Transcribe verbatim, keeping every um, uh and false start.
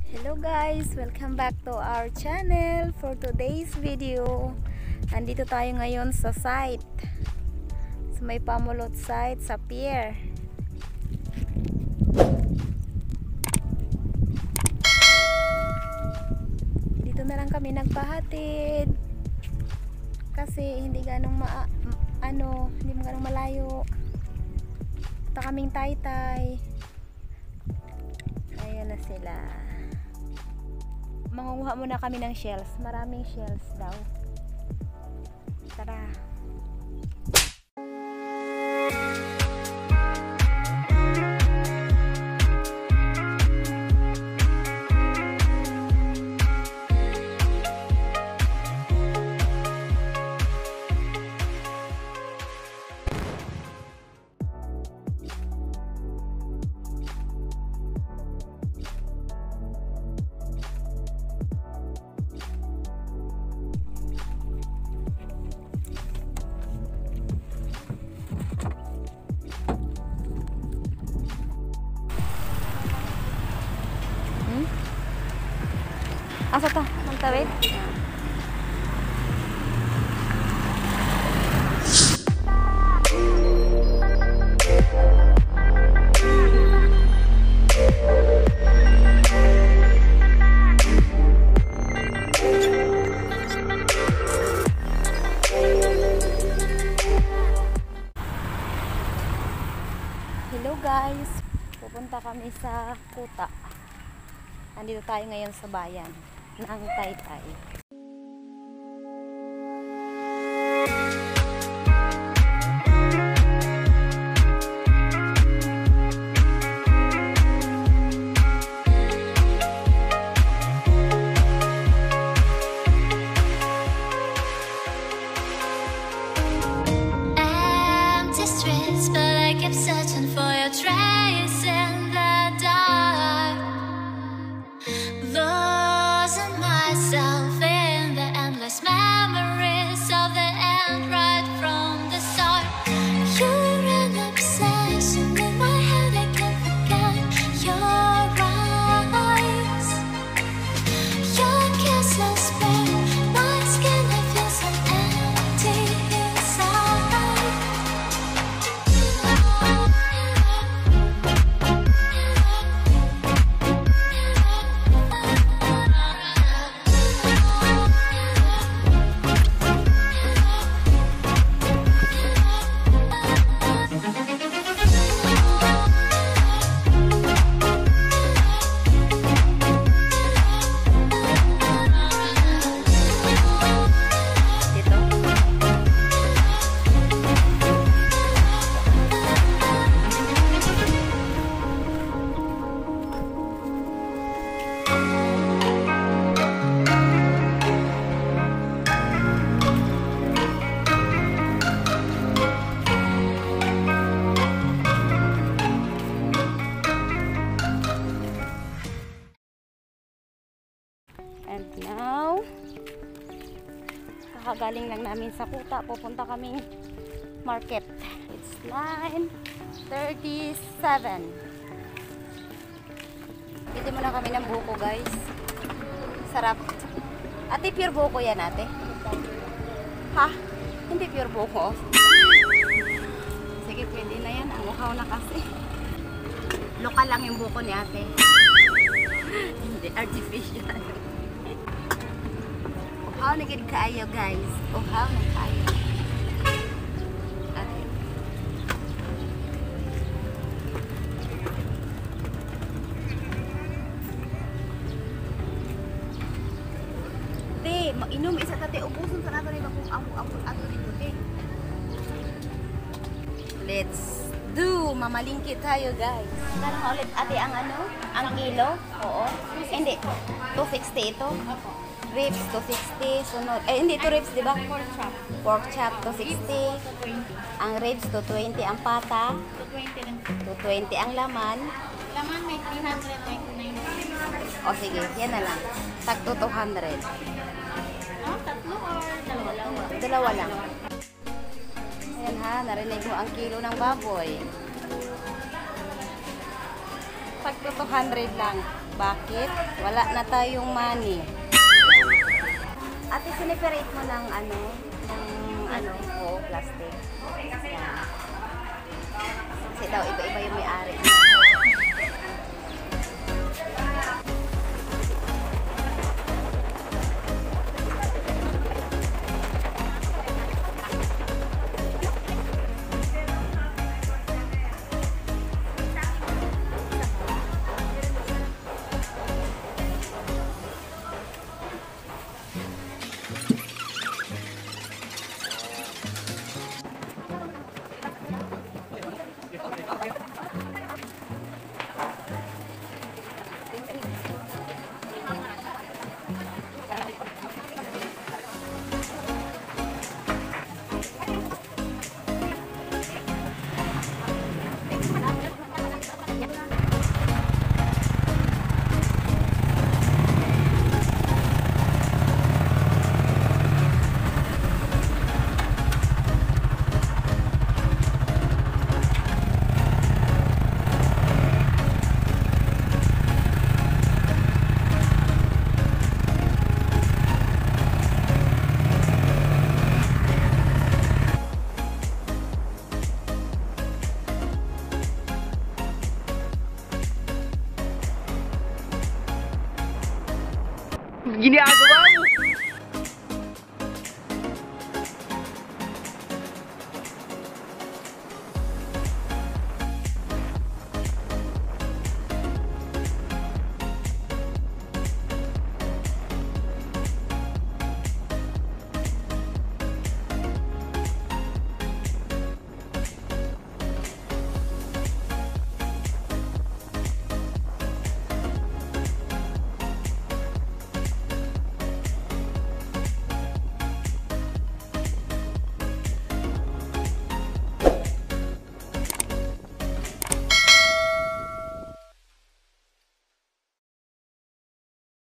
Hello guys! Welcome back to our channel. For today's video, andito tayo ngayon sa site. Sa may pamulot site sa pier. Dito na lang kami nagpahatid. Kasi hindi ganong ma ano, hindi mo ganong malayo. Punta kaming Taytay. Ayan na sila. Mangunguha muna kami ng shells. Maraming shells daw. Tara. Asa ta? Magtawid? Hello guys! Pupunta kami sa Kuta. Nandito tayo ngayon sa bayan ng Taytay. Empty streets, but I kept searching for your trace in the dark. Losing myself in the endless memories of the end right from the start. You're an obsession in my head, I can't forget your eyes. Your kiss lost pain, my skin, I feel so empty inside. And now, kakagaling lang namin sa Kuta. Pupunta kaming market. It's nine thirty-seven. Pili muna kami ng buko guys. Sarap. Ate, pure buko yan ate? Ha? Hindi pure buko? Sige, pwede na yan. Ang uhaw na kasi. Lokal lang yung buko ni ate. Hindi artificial. Uhaw na gid kaayo guys. Uhaw na kaayo. Ate. Te, mainom isa tate ubuson sa nato ni bakong amo-amo ato dito te. Let's do. Mamalingki tayo guys. Kano ulit ate ang ano? Ang kilo? Oo. Hindi. two sixty ito. Ribs two sixty. Sunod. Eh hindi to ribs, di ba? Pork chop. Pork chop two sixty. Ang ribs two twenty ang pata. two twenty lang. two twenty ang laman. Laman may three ninety-nine. O sige, yan na lang. Tag to two hundred. Oh, tatlo or dalawa lang? Dalawa lang. Ayan ha, narinig mo ang kilo ng baboy. Tag to two hundred lang. Bakit? Wala na tayong money. Ate, sineperate mo ng ano? Ng ano? Oo, plastic. Yan. Kasi daw, iba-iba yung may-ari niya. Ginagawa